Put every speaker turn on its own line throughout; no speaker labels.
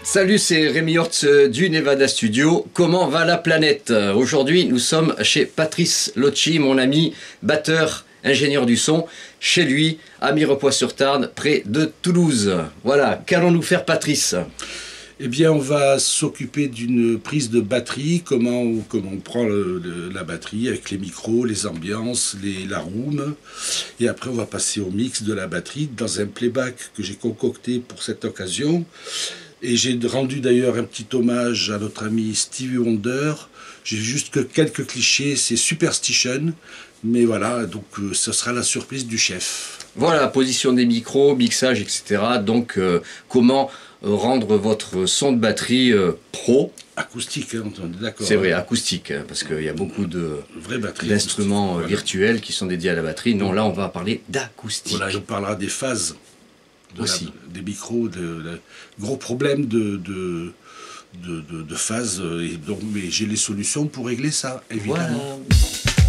Salut, c'est Rémi Hortz du Nevada Studio. Comment va la planète? Aujourd'hui, nous sommes chez Patrice Locci, mon ami batteur, ingénieur du son, chez lui, à Mirepoix-sur-Tarn, près de Toulouse. Voilà, qu'allons-nous faire, Patrice?
Eh bien, on va s'occuper d'une prise de batterie, comment on prend la batterie avec les micros, les ambiances, la room. Et après, on va passer au mix de la batterie dans un playback que j'ai concocté pour cette occasion. Et j'ai rendu d'ailleurs un petit hommage à notre ami Stevie Wonder. J'ai juste que quelques clichés, c'est Superstition. Mais voilà, donc ce sera la surprise du chef.
Voilà, position des micros, mixage, etc. Donc, comment rendre votre son de batterie pro?
Acoustique, hein, on est d'accord.
C'est vrai, acoustique, hein, parce qu'il y a beaucoup d'instruments virtuels qui sont dédiés à la batterie. Non, là, on va parler d'acoustique.
Voilà, on parlera des phases. Des micros, gros problèmes de phase, et donc, mais j'ai les solutions pour régler ça, évidemment.
Voilà.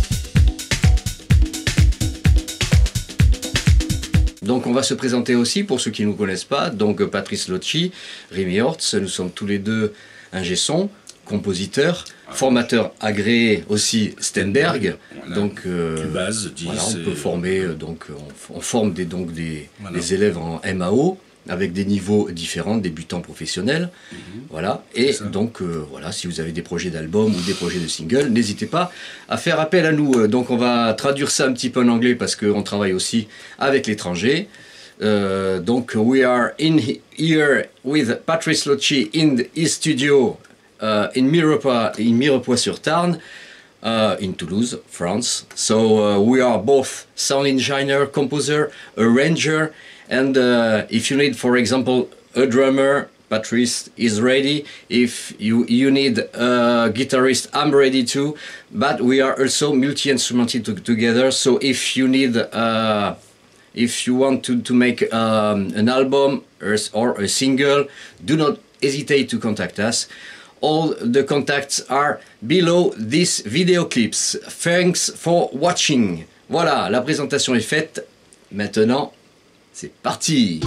Donc on va se présenter aussi pour ceux qui ne nous connaissent pas. Donc Patrice Locci, Rémi Hortz, nous sommes tous les deux ingé son, compositeurs, formateurs agréés aussi Steinberg.
Voilà.
Donc
Cubase, 10,
voilà, on peut former, on forme des élèves en MAO avec des niveaux différents, débutants, professionnels. Voilà. Et donc voilà, si vous avez des projets d'album ou des projets de single, n'hésitez pas à faire appel à nous. Donc on va traduire ça un petit peu en anglais parce qu'on travaille aussi avec l'étranger. Donc we are here with Patrice Locci in his studio in Mirepoix-sur-Tarn, in Toulouse, France. So we are both sound engineer, composer, arranger, and if you need, for example, a drummer, Patrice is ready. If you need a guitarist, I'm ready too. But we are also multi-instrumented together. So if you need, if you want to make an album or a single, do not hesitate to contact us. All the contacts are below these video clips. Thanks for watching. Voilà, la présentation est faite. Maintenant, c'est parti.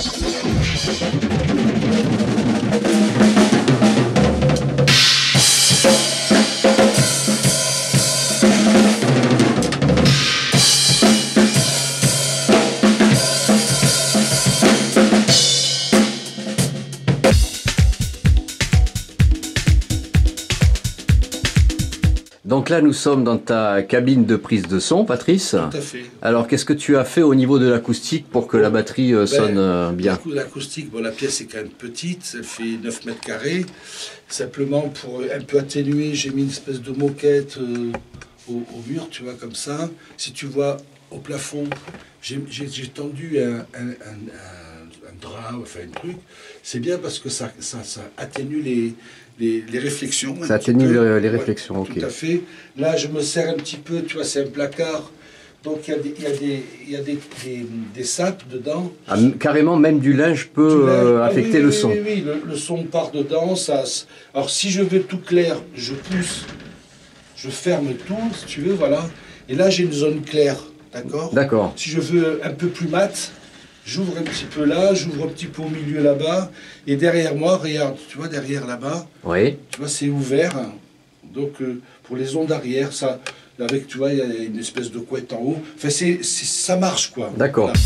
Donc là, nous sommes dans ta cabine de prise de son, Patrice.
Tout à fait.
Alors, qu'est-ce que tu as fait au niveau de l'acoustique pour que la batterie sonne bien?
L'acoustique, bon, la pièce est quand même petite, elle fait 9 mètres carrés. Simplement, pour un peu atténuer, j'ai mis une espèce de moquette au mur, tu vois, comme ça. Si tu vois, au plafond, j'ai tendu un drap, enfin un truc. C'est bien parce que ça atténue les réflexions.
Ça atténue les réflexions, ouais, ok.
Tout à fait. Là, je me sers un petit peu, tu vois, c'est un placard. Donc, il y a des sapes dedans.
Ah, carrément, même du linge peut affecter le son.
Oui, le son part dedans. Alors, si je veux tout clair, je pousse, je ferme tout, si tu veux, voilà. Et là, j'ai une zone claire, d'accord?
D'accord.
Si je veux un peu plus mat, j'ouvre un petit peu là, j'ouvre un petit peu au milieu là-bas. Et derrière moi, regarde, tu vois, derrière là-bas,
oui.
Tu vois, c'est ouvert. Donc, pour les ondes arrière, ça, avec, tu vois, il y a une espèce de couette en haut. Enfin, ça marche, quoi.
D'accord. Voilà.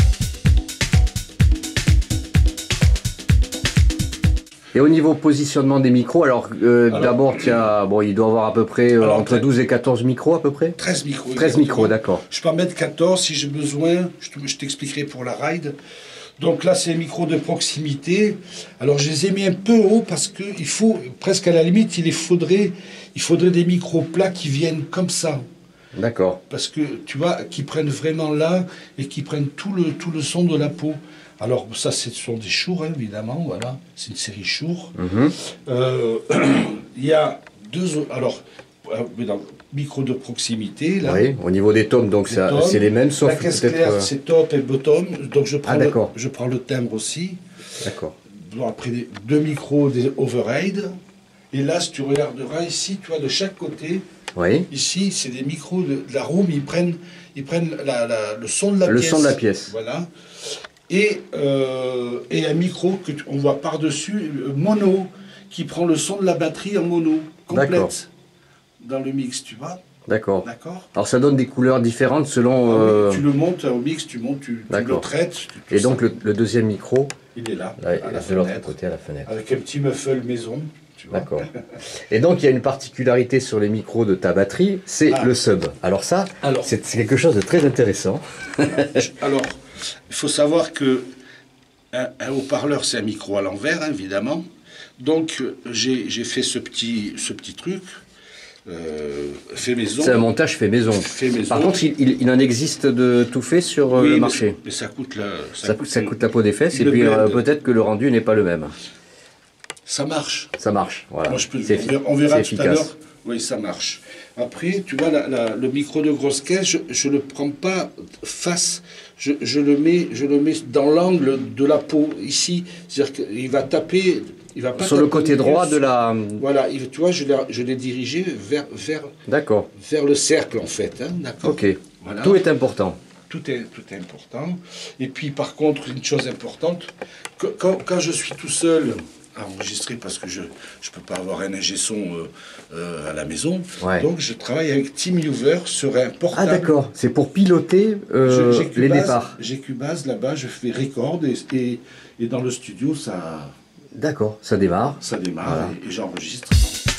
Et au niveau positionnement des micros, alors d'abord, il doit y avoir à peu près entre 12 et 14 micros à peu près?
13 micros.
13 micros, d'accord.
Je peux en mettre 14 si j'ai besoin, je t'expliquerai pour la ride. Donc là, c'est les micros de proximité. Alors, je les ai mis un peu haut parce qu'il faut, presque à la limite, il faudrait des micros plats qui viennent comme ça.
D'accord.
Parce que, tu vois, qui prennent vraiment là et qui prennent tout le son de la peau. Alors, ça, ce sont des Shure, hein, évidemment, voilà. C'est une série Shure. Il y a deux autres. Alors, micro de proximité. Là.
Oui, au niveau des tomes, donc c'est les mêmes, sauf
la caisse claire, c'est top et bottom. Donc, je prends le timbre aussi.
D'accord.
Bon, après, deux micros des overhead. Et là, si tu regarderas ici, tu vois, de chaque côté, ici, c'est des micros de la room, ils prennent le son de la pièce.
Le son de la pièce.
Voilà. et un micro qu'on voit par-dessus, mono, qui prend le son de la batterie en mono, complète, dans le mix, tu vois.
D'accord.
D'accord.
Alors ça donne des couleurs différentes selon...
Ah oui, tu le montes au mix, tu le traites.
Et donc le deuxième micro,
il est là,
à la fenêtre, de l'autre côté à la fenêtre.
Avec un petit muffle maison.
D'accord. Et donc il y a une particularité sur les micros de ta batterie, c'est le sub. Alors ça, c'est quelque chose de très intéressant.
Alors, il faut savoir que un haut-parleur, c'est un micro à l'envers, hein, évidemment. Donc j'ai fait ce petit truc. Fait maison.
C'est un montage fait maison. Par contre, il en existe de tout fait sur le marché.
Mais ça coûte
la peau des fesses, et puis peut-être que le rendu n'est pas le même.
Ça marche.
Ça marche, voilà.
Moi, on verra tout à l'heure. Oui, ça marche. Après, tu vois, le micro de grosse caisse, je ne le prends pas face, je le mets dans l'angle de la peau, ici. C'est-à-dire qu'il va taper... Il va pas
sur le côté droit de la...
Voilà, tu vois, je l'ai dirigé vers le cercle, en fait. Hein, d'accord.
Ok, voilà. Tout est important.
Tout est important. Et puis, par contre, une chose importante, quand je suis tout seul à enregistrer, parce que je ne peux pas avoir un ingé son à la maison, donc je travaille avec TeamViewer sur un portable. Ah d'accord, c'est pour piloter les départs. J'ai Cubase, là-bas, je fais record, et dans le studio, ça...
D'accord, ça démarre.
Ça démarre, voilà. Et j'enregistre.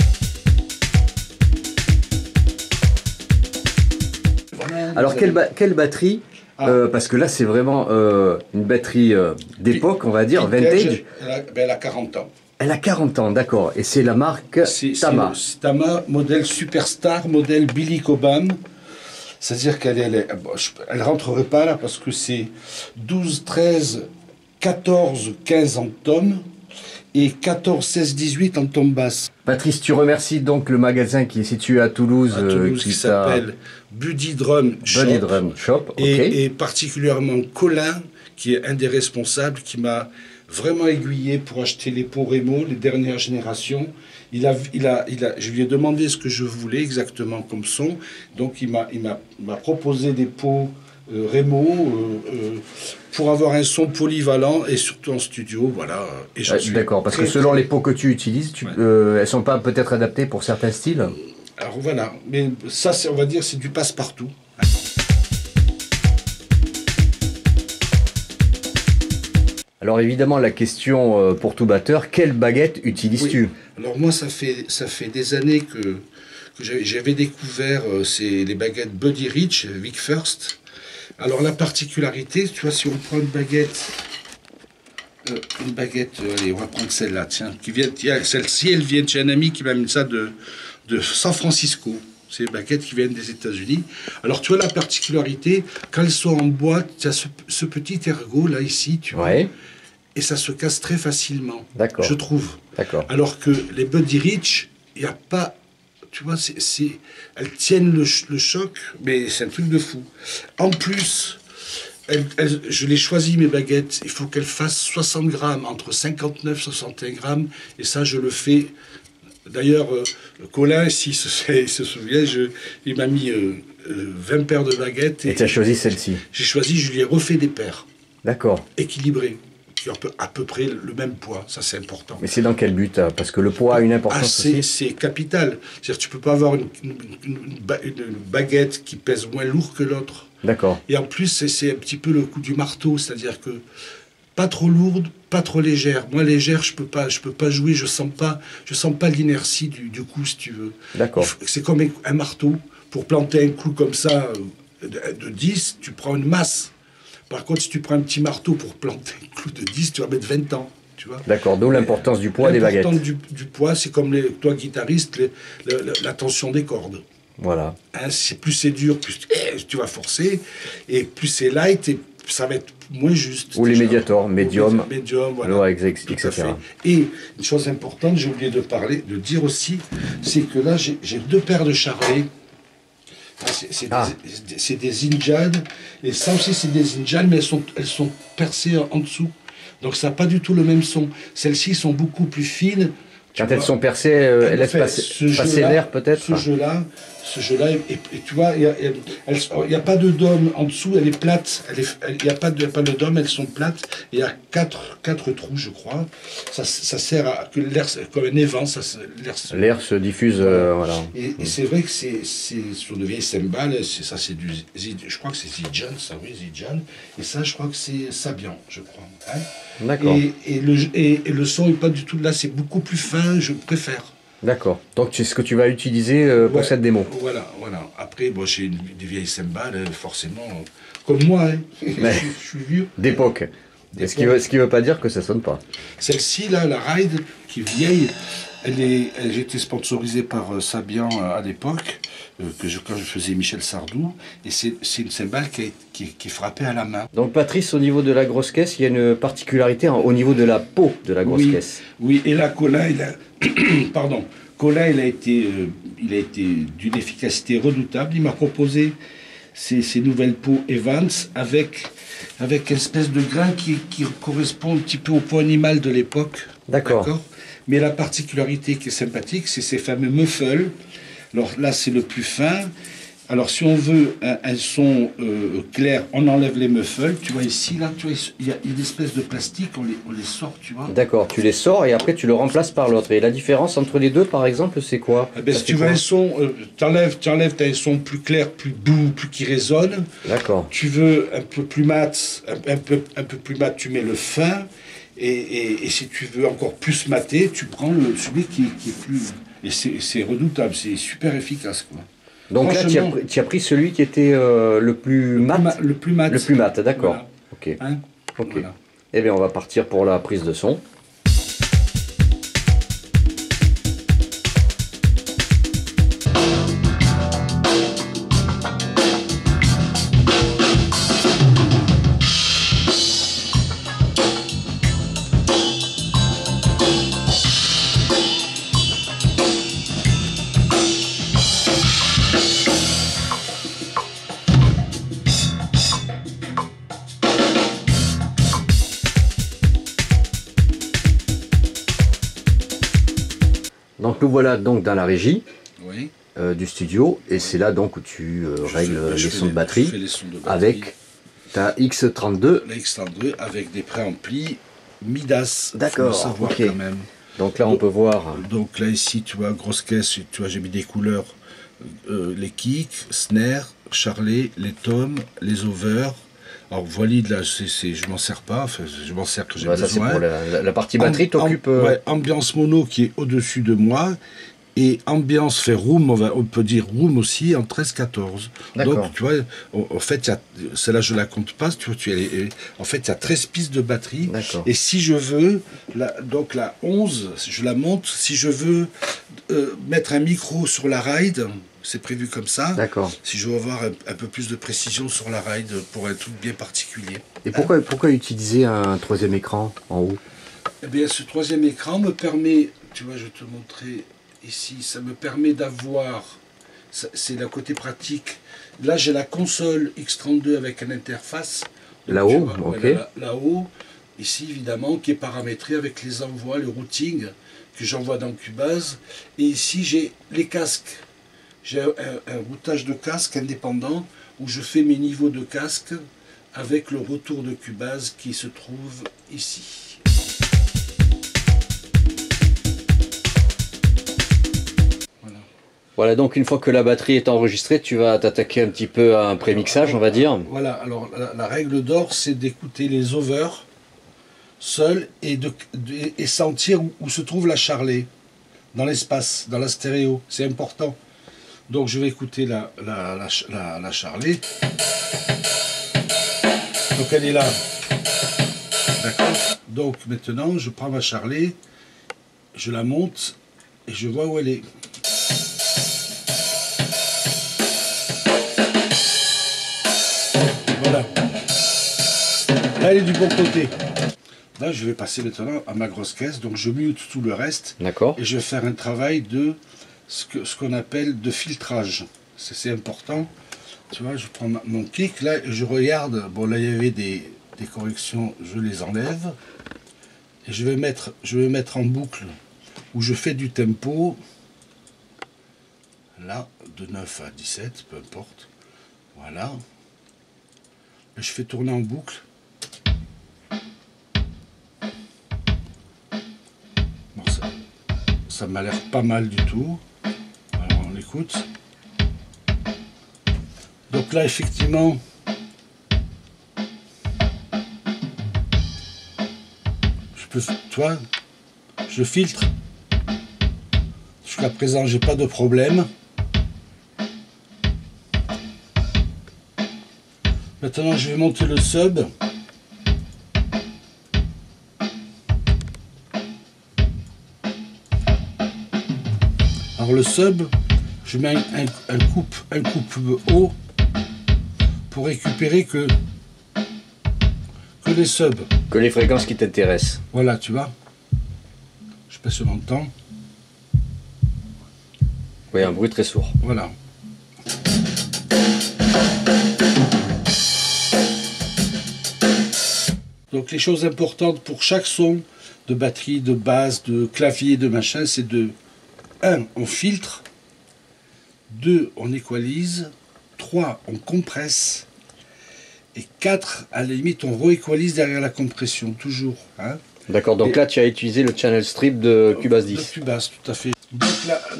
Voilà, alors, quelle batterie parce que là, c'est vraiment une batterie d'époque, on va dire, vintage.
Elle a 40 ans.
Elle a 40 ans, d'accord. Et c'est la marque Tama.
C'est Tama, modèle Superstar, modèle Billy Cobham. C'est-à-dire qu'elle rentrerait pas là parce que c'est 12, 13, 14, 15 en tom. Et 14, 16, 18 en tombe basse.
Patrice, tu remercies donc le magasin qui est situé à Toulouse.
Qui s'appelle Buddy Drum Shop. Et particulièrement Colin, qui est un des responsables, qui m'a vraiment aiguillé pour acheter les pots Remo, les dernières générations. Je lui ai demandé ce que je voulais exactement comme son. Donc il m'a proposé des pots Remo pour avoir un son polyvalent et surtout en studio, voilà.
D'accord, parce que selon les pots que tu utilises, elles sont pas peut-être adaptées pour certains styles.
Alors voilà, mais ça, on va dire, c'est du passe-partout.
Alors évidemment, la question pour tout batteur, quelle baguette utilises-tu?
Alors moi, ça fait des années que j'avais découvert les baguettes Buddy Rich, Vic First. Alors la particularité, tu vois, si on prend une baguette, allez, on va prendre celle-là, tiens, celle-ci, elle vient de chez un ami qui m'a mis ça de San Francisco. C'est des baguettes qui viennent des États-Unis. Alors tu vois la particularité, quand elles sont en bois, tu as ce petit ergot là ici, tu vois, et ça se casse très facilement, je trouve. Alors que les Buddy Rich, il n'y a pas... Tu vois, elles tiennent le choc, mais c'est un truc de fou. En plus, je l'ai choisi, mes baguettes, il faut qu'elles fassent 60 grammes, entre 59 et 61 grammes, et ça, je le fais. D'ailleurs, Colin, s'il se souvient, il m'a mis 20 paires de baguettes.
Et tu as choisi celle-ci? J'ai
choisi, je lui ai refait des paires.
D'accord.
Équilibrées. Qui ont à peu près le même poids, ça c'est important.
Mais c'est dans quel but? Parce que le poids a une importance aussi.
C'est capital. C'est-à-dire tu peux pas avoir une baguette qui pèse moins lourd que l'autre.
D'accord.
Et en plus, c'est un petit peu le coup du marteau, c'est-à-dire que pas trop lourde, pas trop légère. Moi, légère, je peux pas jouer, je sens pas l'inertie du coup, si tu veux.
D'accord.
C'est comme un marteau. Pour planter un clou comme ça de 10, tu prends une masse. Par contre, si tu prends un petit marteau pour planter un clou de 10, tu vas mettre 20 ans.
D'accord, d'où l'importance du poids des baguettes.
L'importance du poids, c'est comme toi, guitariste, la tension des cordes.
Voilà.
Hein, plus c'est dur, plus tu vas forcer, et plus c'est light, et ça va être moins juste.
Ou les médiators, médium,
voilà,
etc.
Et une chose importante, j'ai oublié de dire aussi, c'est que là, j'ai 2 paires de charlets. C'est des Injad, et ça aussi c'est des Injad, mais elles sont percées en dessous, donc ça n'a pas du tout le même son. Celles-ci sont beaucoup plus fines,
Quand elles sont percées, elles laissent passer l'air peut-être.
Ce jeu-là, et tu vois, il n'y a pas de dôme en dessous, elle est plate. Il n'y a pas de dôme, elles sont plates. Il y a quatre trous, je crois. Ça sert à que l'air, comme un évent,
l'air se diffuse. Voilà.
Et c'est vrai que c'est sur de vieilles cymbales, c'est du, je crois que c'est Zijan, ça oui, Zijan. Et ça, je crois que c'est Sabian, je crois. Hein.
D'accord.
Et le son n'est pas du tout là, c'est beaucoup plus fin, je préfère.
D'accord. Donc c'est ce que tu vas utiliser pour cette démo.
Voilà. Après, bon, j'ai des vieilles cymbales, forcément, comme moi, hein. Je suis vieux.
D'époque. Ce qui veut pas dire que ça sonne pas.
Celle-ci, là, la Ride, qui est vieille, j'ai été sponsorisée par Sabian à l'époque, quand je faisais Michel Sardou, et c'est une cymbale qui est frappée à la main.
Donc Patrice, au niveau de la grosse caisse, il y a une particularité au niveau de la peau de la grosse caisse.
Oui, et là, Colin, Colin, il a été d'une efficacité redoutable. Il m'a proposé ces nouvelles peaux Evans avec une espèce de grain qui correspond un petit peu au peau animal de l'époque.
D'accord.
Mais la particularité qui est sympathique, c'est ces fameux muffles. Alors là, c'est le plus fin. Alors si on veut un son clair, on enlève les muffles. Tu vois ici, là, il y a une espèce de plastique, on les sort, tu vois.
D'accord, tu les sors et après tu le remplaces par l'autre. Et la différence entre les deux, par exemple, c'est quoi?
Si tu veux un son, t'enlèves, t'as un son plus clair, plus doux, plus qui résonne.
D'accord.
Tu veux un peu plus mat, un peu plus mat, tu mets le fin. Et si tu veux encore plus maté, tu prends celui qui est plus... Et c'est redoutable, c'est super efficace, quoi.
Donc là, tu as pris celui qui était le plus mat.
Le plus mat.
Le plus mat, d'accord.
Voilà.
Ok.
Hein,
ok.
voilà.
Eh bien, on va partir pour la prise de son. Donc nous voilà donc dans la régie du studio et c'est là donc où tu règles les sons de batterie avec ta X32.
La X32 avec des préamplis Midas.
D'accord, ok. Quand même. Donc là on peut voir.
Donc là ici tu vois grosse caisse, tu vois j'ai mis des couleurs, les kicks, snare, charlet, les toms, les overs. Alors Voilide là, je m'en sers pas, enfin, je m'en sers que j'ai besoin.
Ça c'est pour la partie batterie, t'occupes...
Ouais, ambiance mono qui est au-dessus de moi, et ambiance fait room, on peut dire room aussi en 13-14. Donc tu vois, en fait, celle-là je la compte pas, tu vois, en fait il y a 13 pistes de batterie, et si je veux, donc la 11, je la monte, si je veux mettre un micro sur la ride, c'est prévu comme ça.
D'accord.
Si je veux avoir un peu plus de précision sur la ride pour un truc bien particulier.
Et pourquoi utiliser un troisième écran en haut?
Eh bien, ce troisième écran me permet, tu vois, je vais te montrer ici, ça me permet d'avoir, c'est le côté pratique. Là, j'ai la console X32 avec une interface.
Là-haut, ok.
Là-haut, ici, évidemment, qui est paramétré avec les envois, le routing que j'envoie dans Cubase. Et ici, j'ai les casques. J'ai un routage de casque indépendant où je fais mes niveaux de casque avec le retour de Cubase qui se trouve ici.
Voilà, donc une fois que la batterie est enregistrée, tu vas t'attaquer un petit peu à un prémixage, on va dire.
Voilà, alors la règle d'or, c'est d'écouter les overs seuls et sentir où se trouve la charlet dans l'espace, dans la stéréo. C'est important. Donc je vais écouter la charlet. Donc elle est là. D'accord. Donc maintenant je prends ma charlet, je la monte et je vois où elle est. Voilà. Là elle est du bon côté. Là je vais passer maintenant à ma grosse caisse, donc je mute tout le reste.
D'accord.
Et je vais faire un travail de ce qu'on appelle de filtrage. C'est important. Tu vois, je prends mon kick là et je regarde. Bon, là il y avait des corrections, je les enlève. Et je vais mettre en boucle où je fais du tempo, là, de 9 à 17, peu importe. Voilà. Et je fais tourner en boucle. Bon, ça m'a l'air pas mal du tout. Alors on écoute. Donc là, effectivement, tu vois, je filtre. Jusqu'à présent, j'ai pas de problème. Maintenant, je vais monter le sub. Alors le sub, je mets un coupe haut pour récupérer que les subs.
Que les fréquences qui t'intéressent.
Voilà, tu vois. Je sais pas si on entend.
Oui, un bruit très sourd.
Voilà. Donc les choses importantes pour chaque son de batterie, de basse, de clavier, de machin, c'est de 1. On filtre, 2. On équalise, 3. On compresse, et 4. À la limite, on rééqualise derrière la compression, toujours. Hein.
D'accord, donc là tu as utilisé le channel strip de Cubase 10.
De Cubase, tout à fait. Donc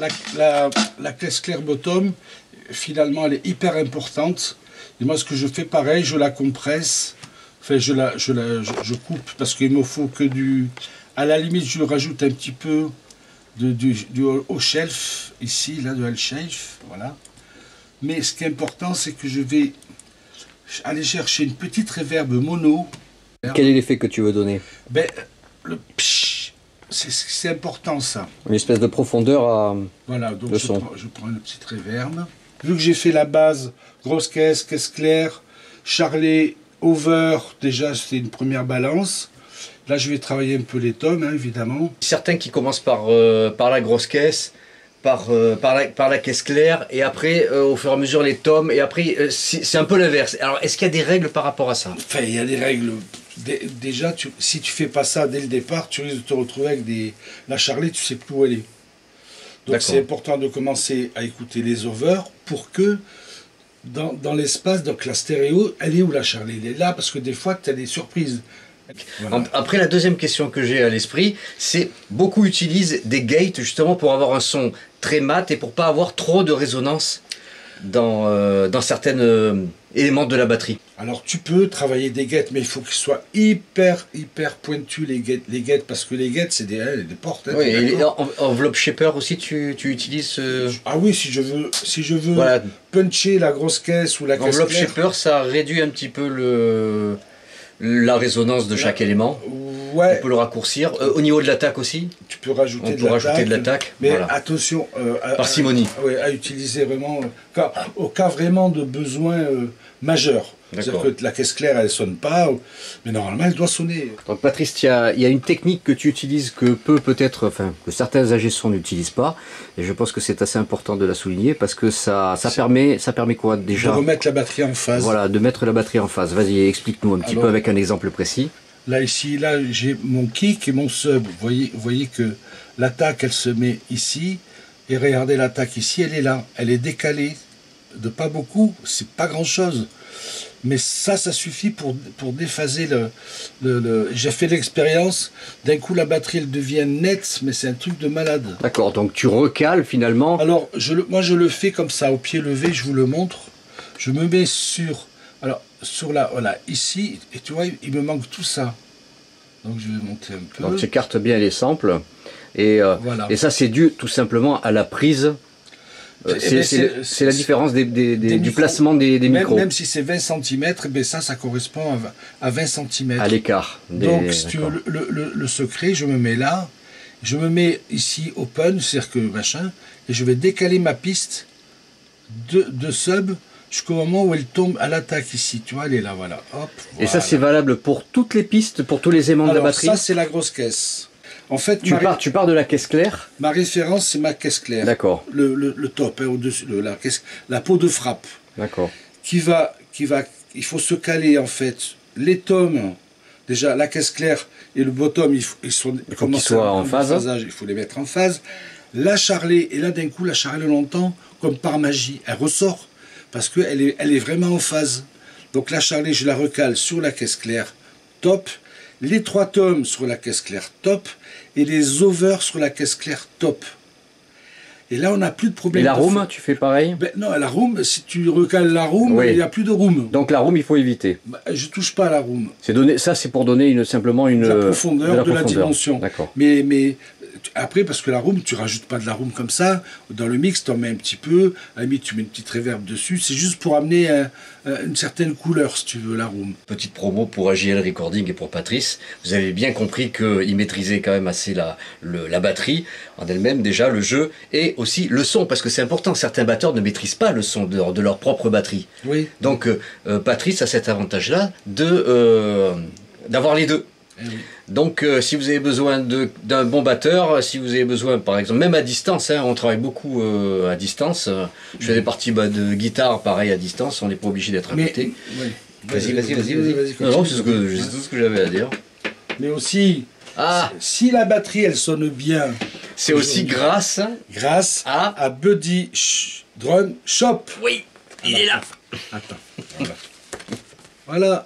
la caisse claire bottom, finalement, elle est hyper importante. Et moi, ce que je fais pareil, je la compresse. Enfin, je coupe parce qu'il me faut que du... À la limite, je rajoute un petit peu du haut shelf, ici, là, de high shelf, voilà. Mais ce qui est important, c'est que je vais aller chercher une petite reverb mono.
Quel est l'effet que tu veux donner?
Ben, le psh, c'est important, ça.
Une espèce de profondeur à
voilà, donc
le son.
Je prends une petite reverb. Vu que j'ai fait la base, grosse caisse, caisse claire, charlet, over, déjà c'était une première balance. Là je vais travailler un peu les tomes, hein, évidemment.
Certains qui commencent par la grosse caisse, par la caisse claire, et après au fur et à mesure les tomes, et après c'est un peu l'inverse. Alors est-ce qu'il y a des règles par rapport à ça?
Enfin, il y a des règles. Déjà, si tu fais pas ça dès le départ, tu risques de te retrouver avec la charlet, tu sais plus où elle est. Donc c'est important de commencer à écouter les over pour que dans l'espace, donc la stéréo, elle est où la charlet? Elle est là parce que des fois tu as des surprises.
Voilà. Après, la deuxième question que j'ai à l'esprit, c'est beaucoup utilisent des gates justement pour avoir un son très mat et pour pas avoir trop de résonance dans certains éléments de la batterie.
Alors tu peux travailler des gates, mais il faut qu'ils soient hyper pointus les gates, parce que les gates c'est des portes. Hein,
oui, et enveloppe shaper aussi, tu utilises.
Ah oui, si je veux voilà, puncher la grosse caisse ou la caisse
enveloppe
claire.
shaper, ça réduit un petit peu la résonance de chaque élément.
Ouais.
On peut le raccourcir. Au niveau de l'attaque aussi,
tu peux rajouter
de l'attaque.
Mais voilà. Attention,
parcimonie.
À utiliser vraiment au cas vraiment de besoin majeur. C'est-à-dire que la caisse claire, elle ne sonne pas, mais normalement, elle doit sonner.
Donc Patrice, il y a une technique que tu utilises que que certains ingé-sons n'utilisent pas, et je pense que c'est assez important de la souligner, parce que ça permet quoi déjà?
De remettre la batterie en phase.
Voilà, de mettre la batterie en phase. Vas-y, explique-nous un petit peu avec un exemple précis.
Là, ici, j'ai mon kick et mon sub. Vous voyez que l'attaque, elle se met ici, et regardez l'attaque ici, elle est là. Elle est décalée de pas beaucoup, c'est pas grand-chose. Mais ça suffit pour déphaser J'ai fait l'expérience, d'un coup la batterie elle devient nette, mais c'est un truc de malade.
D'accord, donc tu recales finalement.
Alors, moi je le fais comme ça, au pied levé, je vous le montre. Je me mets voilà, ici, et tu vois, il me manque tout ça. Donc je vais monter un peu.
Donc tu écartes bien les samples, et ça c'est dû tout simplement à la prise. C'est la différence du placement des micros.
Même si c'est 20 cm, ben ça correspond à 20 cm.
À l'écart.
Donc, si tu veux, le secret, je me mets là, je me mets ici open, c'est-à-dire que machin, et je vais décaler ma piste de sub jusqu'au moment où elle tombe à l'attaque ici. Tu vois, elle est là, voilà. Hop,
et ça, c'est valable pour toutes les pistes, pour tous les aimants de la batterie?
Ça, c'est la grosse caisse. En fait,
tu pars de la caisse claire.
Ma référence, c'est ma caisse claire.
D'accord.
Le top, hein, au-dessus, la peau de frappe.
D'accord.
Il faut se caler, en fait, les tomes déjà la caisse claire et le bottom, ils sont
en phase.
Il faut les mettre en phase. La charlet, et là d'un coup, la charlet longtemps, comme par magie, elle ressort parce qu'elle est vraiment en phase. Donc la charlet, je la recale sur la caisse claire, top. Les 3 tomes sur la caisse claire, top. Et les overs sur la caisse claire, top. Et là, on n'a plus de problème.
Et la room, tu fais pareil?
Non, la room, si tu recales la room,
oui.
Il n'y a plus de room.
Donc la room, il faut éviter.
Je ne touche pas à la room.
Ça, c'est pour donner simplement
la profondeur, de la dimension.
D'accord.
Mais après, parce que la room, tu rajoutes pas de la room comme ça. Dans le mix, tu en mets un petit peu. À la limite, tu mets une petite reverb dessus. C'est juste pour amener une certaine couleur, si tu veux, la room.
Petite promo pour AJL Recording et pour Patrice. Vous avez bien compris qu'il maîtrisait quand même assez la batterie en elle-même, déjà, le jeu, et aussi le son, parce que c'est important. Certains batteurs ne maîtrisent pas le son de leur propre batterie.
Oui.
Donc, Patrice a cet avantage-là d'avoir les deux. Oui. Donc si vous avez besoin d'un bon batteur, si vous avez besoin par exemple, même à distance, hein, on travaille beaucoup à distance, je fais des parties de guitare pareil à distance, on n'est pas obligé d'être à côté. Oui. Vas-y. Non, c'est tout ce que j'avais à dire.
Mais aussi, si la batterie elle sonne bien,
c'est aussi grâce
à Buddy Drum Shop.
Oui, il est là.
Attends, voilà.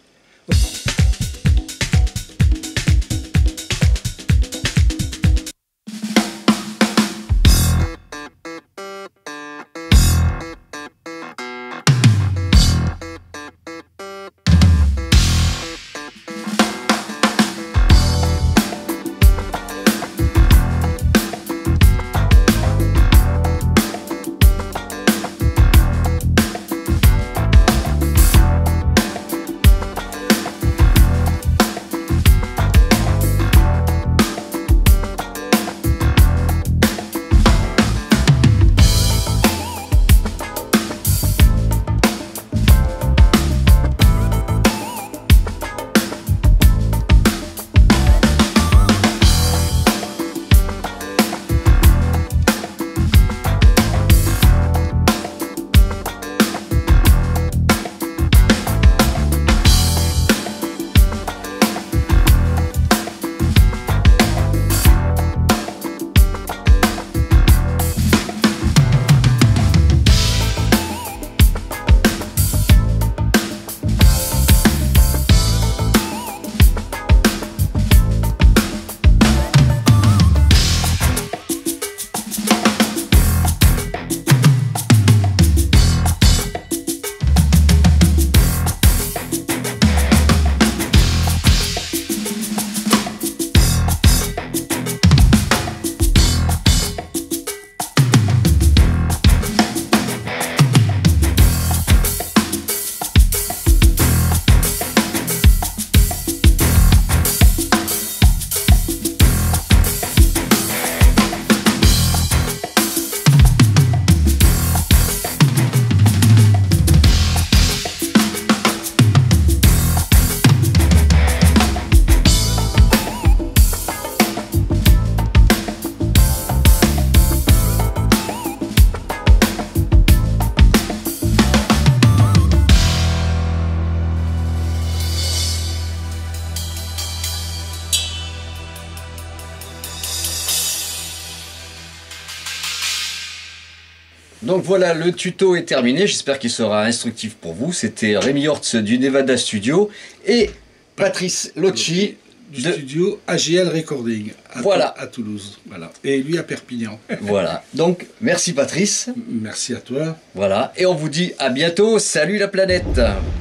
Donc voilà, le tuto est terminé, j'espère qu'il sera instructif pour vous. C'était Rémi Hortz du Nevada Studio et Patrice Locci
du studio AJL Recording à Toulouse. Voilà. Et lui à Perpignan.
Voilà, donc merci Patrice.
Merci à toi.
Voilà, et on vous dit à bientôt, salut la planète.